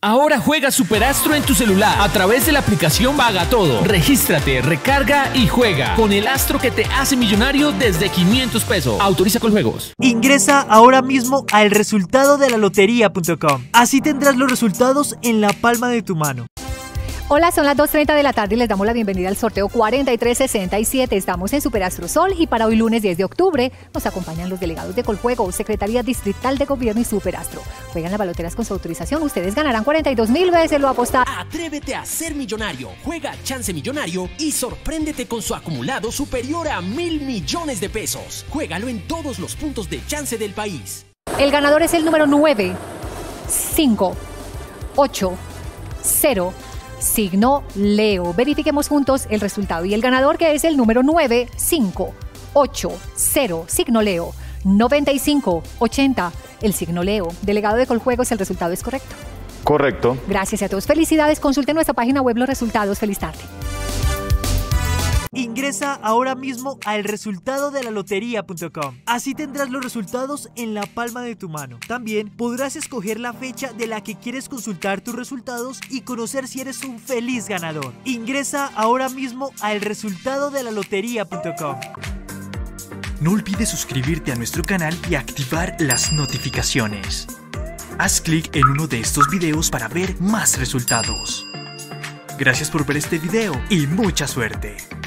Ahora juega Superastro en tu celular a través de la aplicación Paga Todo. Regístrate, recarga y juega con el astro que te hace millonario desde 500 pesos. Autoriza con juegos. Ingresa ahora mismo a elresultadodelaloteria.com. Así tendrás los resultados en la palma de tu mano. Hola, son las 2:30 de la tarde y les damos la bienvenida al sorteo 4367. Estamos en Superastro Sol y para hoy lunes 10 de octubre nos acompañan los delegados de Coljuegos, Secretaría Distrital de Gobierno y Superastro. Juegan las baloteras con su autorización. Ustedes ganarán 42.000 veces lo apostado. Atrévete a ser millonario. Juega Chance Millonario y sorpréndete con su acumulado superior a 1.000 millones de pesos. Juégalo en todos los puntos de Chance del país. El ganador es el número 9, 5, 8, 0. Signo Leo. Verifiquemos juntos el resultado. Y el ganador, que es el número 9580, signo Leo. 9580, el signo Leo. Delegado de Coljuegos, ¿el resultado es correcto? Correcto. Gracias a todos. Felicidades. Consulten nuestra página web los resultados. Feliz tarde. Ingresa ahora mismo a elresultadodelaloteria.com. Así tendrás los resultados en la palma de tu mano. También podrás escoger la fecha de la que quieres consultar tus resultados y conocer si eres un feliz ganador. Ingresa ahora mismo a elresultadodelaloteria.com. No olvides suscribirte a nuestro canal y activar las notificaciones. Haz clic en uno de estos videos para ver más resultados. Gracias por ver este video y mucha suerte.